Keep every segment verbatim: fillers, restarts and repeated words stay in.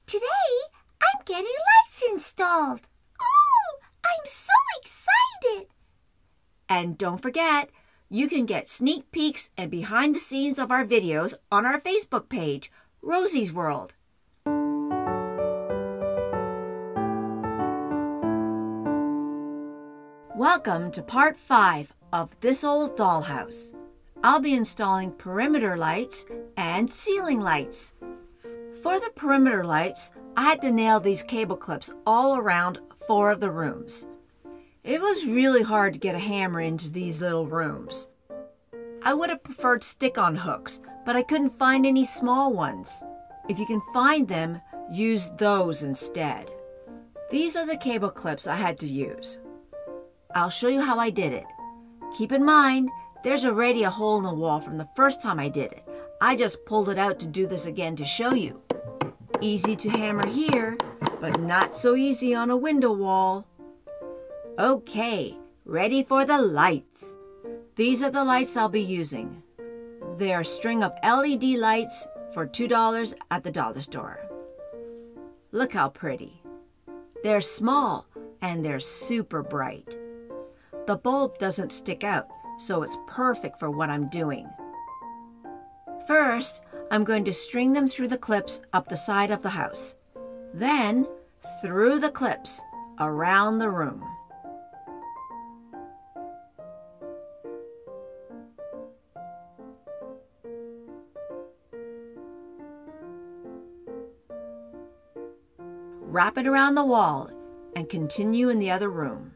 Today, I'm getting lights installed. Ooh, I'm so excited! And don't forget, you can get sneak peeks and behind the scenes of our videos on our Facebook page, Rosie's World. Welcome to part five of This Old Dollhouse. I'll be installing perimeter lights and ceiling lights. For the perimeter lights, I had to nail these cable clips all around four of the rooms. It was really hard to get a hammer into these little rooms. I would have preferred stick-on hooks, but I couldn't find any small ones. If you can find them, use those instead. These are the cable clips I had to use. I'll show you how I did it. Keep in mind, there's already a hole in the wall from the first time I did it. I just pulled it out to do this again to show you. Easy to hammer here, but not so easy on a window wall. Okay, ready for the lights. These are the lights I'll be using. They're a string of L E D lights for two dollars at the dollar store. Look how pretty. They're small and they're super bright. The bulb doesn't stick out, so it's perfect for what I'm doing. First, I'm going to string them through the clips up the side of the house. Then, through the clips, around the room. Wrap it around the wall and continue in the other room.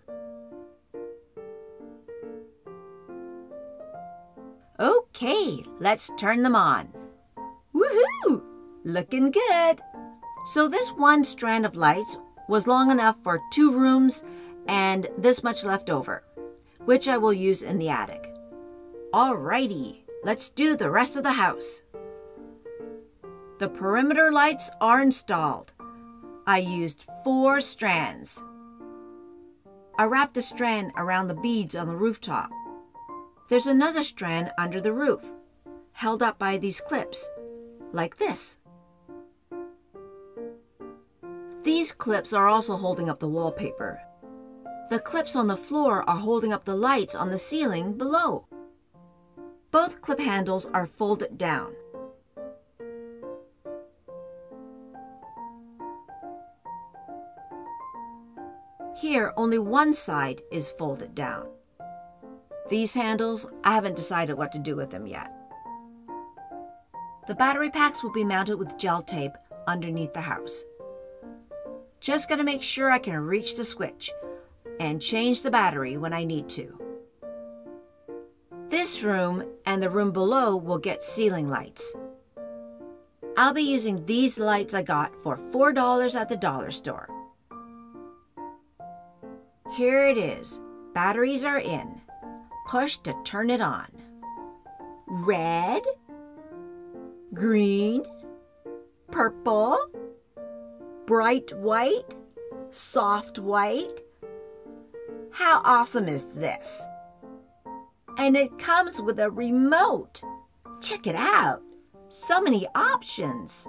Okay, let's turn them on. Woohoo! Looking good. So this one strand of lights was long enough for two rooms and this much left over, which I will use in the attic. Alrighty, let's do the rest of the house. The perimeter lights are installed. I used four strands. I wrapped the strand around the beads on the rooftop. There's another strand under the roof, held up by these clips, like this. These clips are also holding up the wallpaper. The clips on the floor are holding up the lights on the ceiling below. Both clip handles are folded down. Here, only one side is folded down. These handles, I haven't decided what to do with them yet. The battery packs will be mounted with gel tape underneath the house. Just gotta make sure I can reach the switch and change the battery when I need to. This room and the room below will get ceiling lights. I'll be using these lights I got for four dollars at the dollar store. Here it is. Batteries are in. Push to turn it on. Red, green, purple, bright white, soft white. How awesome is this? And it comes with a remote. Check it out. So many options.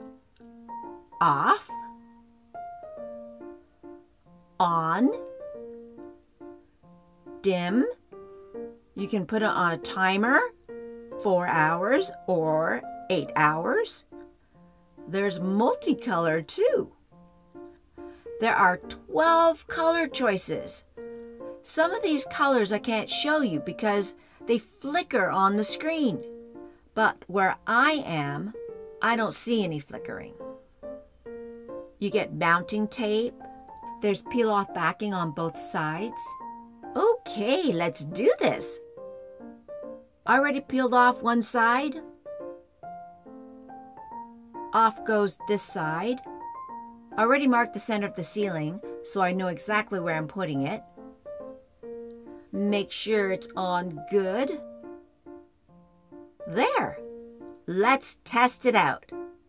Off, on, dim. You can put it on a timer, four hours or eight hours. There's multicolor too. There are twelve color choices. Some of these colors I can't show you because they flicker on the screen. But where I am, I don't see any flickering. You get mounting tape. There's peel-off backing on both sides. Okay, let's do this. Already peeled off one side. Off goes this side. Already marked the center of the ceiling, so I know exactly where I'm putting it. Make sure it's on good. There. Let's test it out.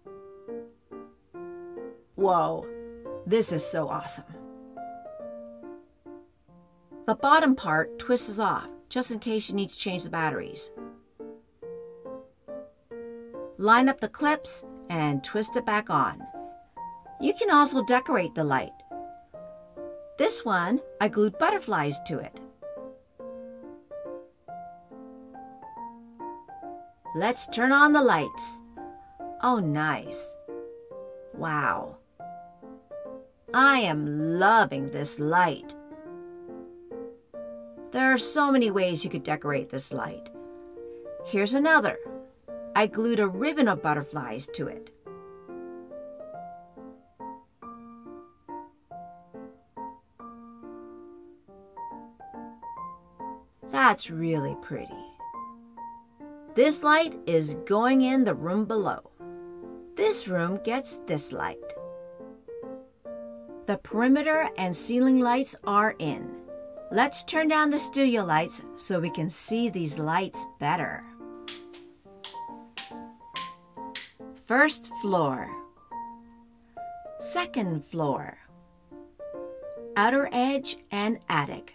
Whoa, this is so awesome. The bottom part twists off, just in case you need to change the batteries. Line up the clips and twist it back on. You can also decorate the light. This one, I glued butterflies to it. Let's turn on the lights. Oh, nice. Wow. I am loving this light. There are so many ways you could decorate this light. Here's another. I glued a ribbon of butterflies to it. That's really pretty. This light is going in the room below. This room gets this light. The perimeter and ceiling lights are in. Let's turn down the studio lights so we can see these lights better. First floor. Second floor. Outer edge and attic.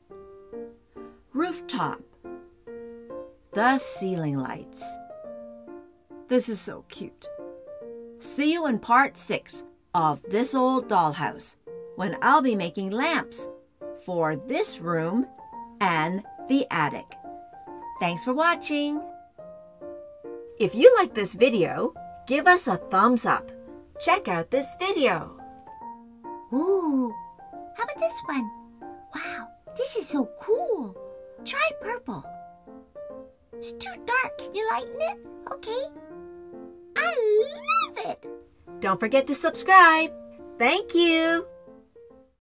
Rooftop. The ceiling lights. This is so cute. See you in part six of This Old Dollhouse, when I'll be making lamps for this room and the attic. Thanks for watching. If you like this video, give us a thumbs up. Check out this video. Ooh, how about this one? Wow, this is so cool. Try purple. It's too dark. Can you lighten it? Okay. I love it. Don't forget to subscribe. Thank you.